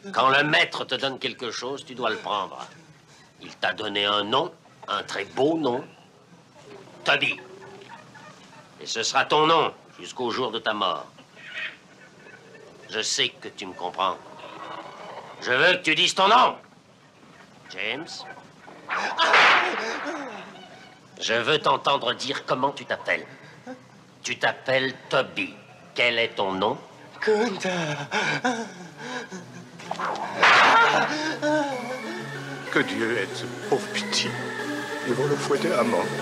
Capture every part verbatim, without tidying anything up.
Quand le maître te donne quelque chose, tu dois le prendre. Il t'a donné un nom, un très beau nom. Toby. Et ce sera ton nom jusqu'au jour de ta mort. Je sais que tu me comprends. Je veux que tu dises ton nom. James. Je veux t'entendre dire comment tu t'appelles. Tu t'appelles Toby. Quel est ton nom? Gunther. Que Dieu ait ce pauvre pitié. Ils vont le fouetter à mort.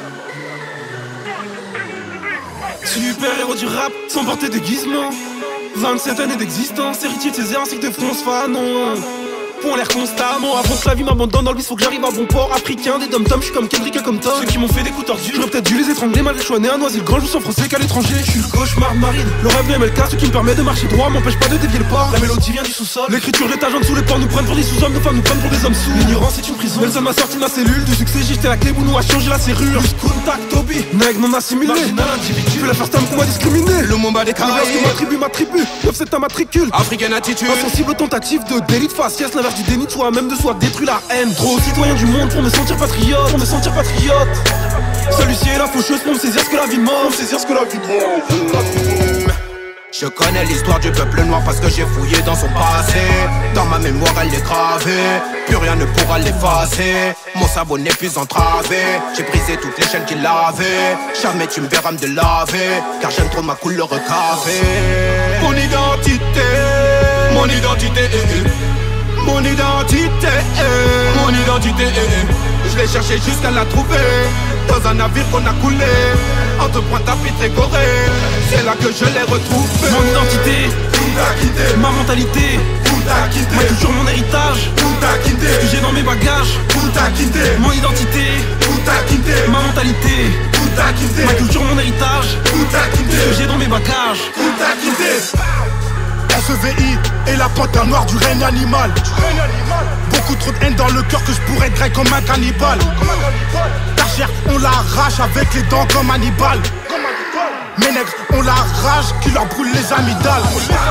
Super héros du rap, sans porter déguisement. vingt-sept années d'existence, héritier de ses ainsi que de France Fanon. Pour l'air constamment, avant que la vie m'abandonne dans le vice, faut que j'arrive à bon port. Africain, des dom-toms, j'suis comme Kendrick, comme Tom. Ceux qui m'ont fait des coups tordus, j'aurais peut-être dû les étrangler. Malgré que je sois né à Noisy-le-Grand, je suis en français qu'à l'étranger. Je suis le cauchemar marine, le rêve de M L K, ce qui me permet de marcher droit, m'empêche pas de dévier le port. La mélodie vient du sous-sol, l'écriture d'étage en dessous, les ports nous prennent pour des sous-hommes, nos femmes nous prennent pour des hommes sous. L'ignorance est une prison, Nelson m'a sorti de ma cellule. Du succès, j'ai jeté la clé, Bounou a changé la serrure. Plus contact, Toby, nègre non assimilé. Marginal, individu, la first time qu'on m'a discriminé. Le Mumba des Caraïbes, ma tribu, ma tribu, neuf c'est ta matricule. Africaine attitude, insensible aux tentatives de délit de faciès, l'inverse du déni de soi-même de soi détruit la haine. Trop citoyen du monde pour me sentir patriote, pour me sentir patriote. Celui-ci est la faucheuse pour me saisir ce que la vie m'offre, saisir ce que la vie m'offre. Je connais l'histoire du peuple noir parce que j'ai fouillé dans son passé. Dans ma mémoire elle est gravée, plus rien ne pourra l'effacer. Mon cerveau n'est plus entravé, j'ai brisé toutes les chaînes qu'il avait. Jamais tu me verras me délaver, car j'aime trop ma couleur café. Mon identité, mon identité, mon identité, mon identité. Je l'ai cherché jusqu'à la trouver, dans un navire qu'on a coulé, entre Pointe-à-Pitre et Corée. C'est là que je l'ai retrouvé. Mon identité, tout a quitté. Ma mentalité, tout a quitté. Ma culture, mon héritage, tout a quitté. Ce que j'ai dans mes bagages, tout a quitté. Mon identité, tout a quitté. Ma mentalité, tout a quitté. Ma culture, mon héritage, tout a quitté. Ce que j'ai dans mes bagages, tout a quitté. S E V I est la panthère noire du règne animal. Beaucoup trop de haine dans le cœur que je pourrais grailler comme un cannibale. Ta chair, on l'arrache avec les dents comme Hannibal. Mes nègres, on la rage qui leur brûle les amygdales.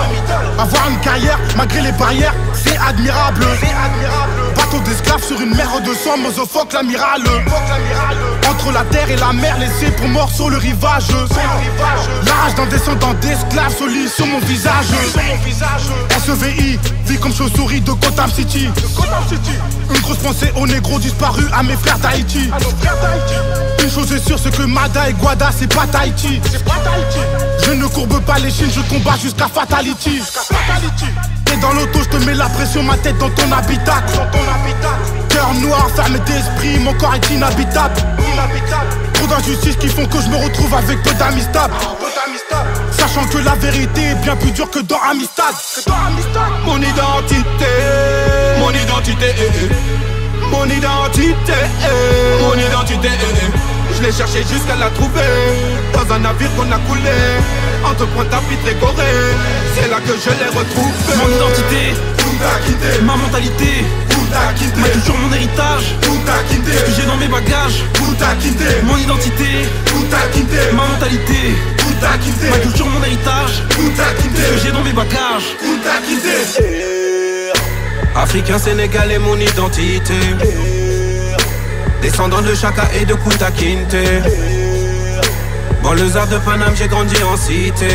Avoir une carrière malgré les barrières, c'est admirable. Bateau d'esclaves sur une mer de sang, Mosophoque l'amiral. Entre la terre et la mer, laissé pour mort sur le rivage. La rage d'un descendant d'esclaves se lit sur mon visage. S E V I, vie comme chauve-souris de Gotham City. Une grosse pensée aux négros disparus, à mes frères d'Haïti. Une chose est sûre, c'est que Mada et Guada, c'est pas Tahiti. Je ne courbe pas les chines, je combats jusqu'à Fatality. T'es dans l'auto, je te mets la pression, ma tête dans ton habitat. Cœur noir, fermé d'esprit, mon corps est inhabitable. Trop d'injustices qui font que je me retrouve avec peu d'amistad. Sachant que la vérité est bien plus dure que dans Amistad. Mon identité, mon identité, mon identité, mon identité. Je l'ai cherché jusqu'à la trouver, dans un navire qu'on a coulé, entre Pointe-à-Pitre et Corée. C'est là que je l'ai retrouvé. Mon identité, tout a quitté. Ma mentalité, tout a quitté. Ma culture, mon héritage, tout a quitté. Ce que j'ai dans mes bagages, tout a quitté. Mon identité, tout a quitté. Ma mentalité, tout a quitté. Ma culture, mon héritage, tout a quitté. Ce que j'ai dans mes bagages, tout a quitté. Africain, sénégalais, mon identité. Descendant de Chaka et de Kunta Kinte. Banlieusard de Paname, j'ai grandi en cité.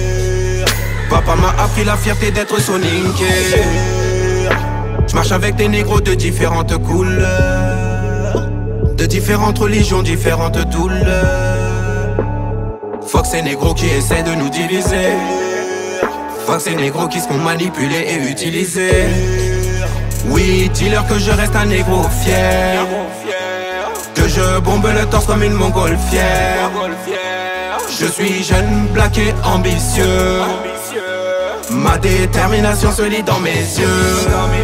Papa m'a appris la fierté d'être soninké. J'marche avec des négros de différentes couleurs, de différentes religions, différentes douleurs. Fuck ces négros qui essaient de nous diviser. Fuck ces négros qui se font manipuler et utiliser. Oui, dis-leur que je reste un négro fier, que je bombe le torse comme une montgolfière. Je suis jeune, black et ambitieux. Ma détermination se lit dans mes yeux.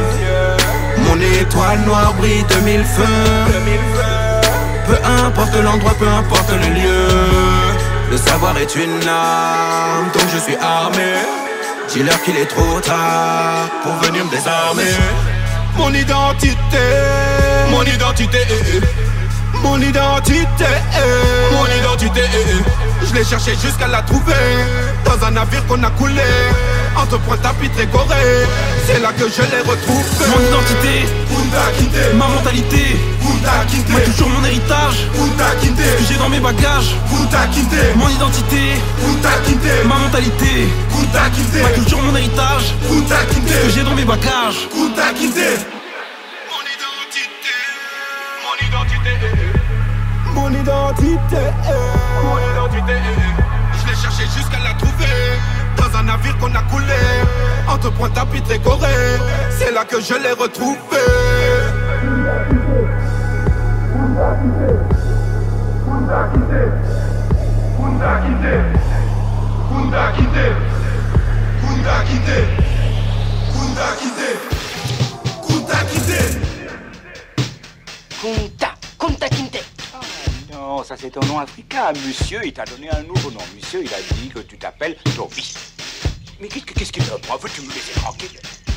Mon étoile noire brille de mille feux. Peu importe l'endroit, peu importe le lieu, le savoir est une arme, donc je suis armé. Dis-leur qu'il est trop tard pour venir me désarmer. Mon identité, mon identité, mon identité, mon identité. Je l'ai cherché jusqu'à la trouver, dans un navire qu'on a coulé, entre Pointe-à-Pitre et Corée. C'est là que je les retrouve. Mon identité, Kunta Kinte. ma mentalité, Kunta Kinte. moi toujours mon héritage, Kunta Kinte. ce que j'ai dans mes bagages. Kunta Kinte. Mon identité, Kunta Kinte. ma mentalité, Kunta Kinte. moi toujours mon héritage, Kunta ce que Kinte. j'ai dans mes bagages. Kunta Kinte. Mon identité. Mon identité. Mon identité. Je l'ai cherché jusqu'à la trouver. Dans un navire qu'on a coulé entre Pointe-à-Pitre et Corée. C'est là que je l'ai retrouvé. Kunta Kinte. Kunta Kinte. Kunta Kinte. Kunta Kinte. Kunta Kinte. Kunta Kinte. Kunta Kinte. Kunta, Kunta Kinte. Non, ça c'est ton nom africain. Monsieur, il t'a donné un nouveau nom. Monsieur, il a dit que tu t'appelles Toby. Mais qu'est-ce que- qu'est-ce qu'il veut? Moi, veux-tu me laisser tranquille?